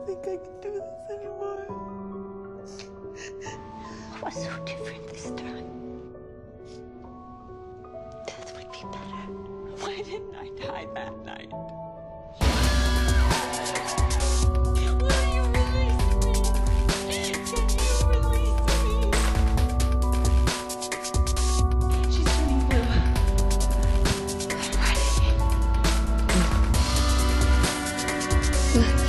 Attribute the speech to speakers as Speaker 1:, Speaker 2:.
Speaker 1: think I can do this anymore.
Speaker 2: What was so different this time? Death would be better.
Speaker 1: Why didn't I die that night? Will you release me? Can you release me? She's turning blue.
Speaker 2: Ready?